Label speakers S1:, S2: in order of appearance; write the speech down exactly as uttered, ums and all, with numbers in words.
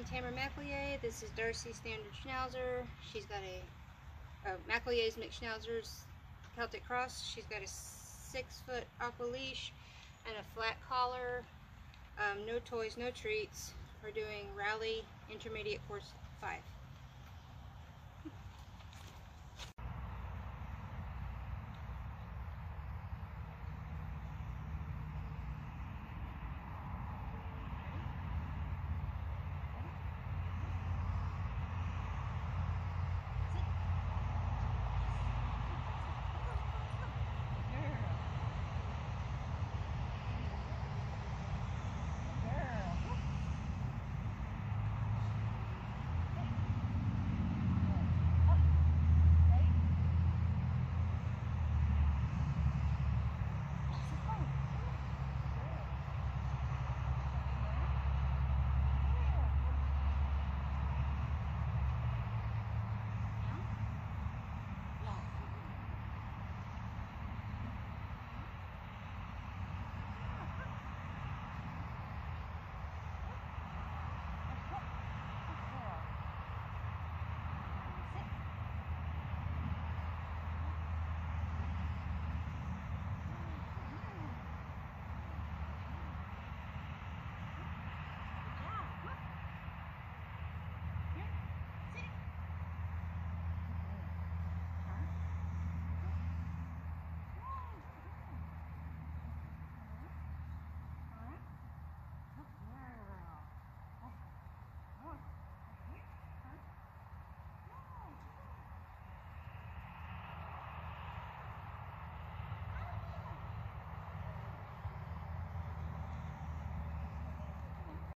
S1: I'm Tamara McEllier. This is Darcy Standard Schnauzer. She's got a uh, McEllier's Mixed Schnauzers Celtic Cross. She's got a six foot aqua leash and a flat collar. Um, no toys, no treats. We're doing Rally Intermediate Course five.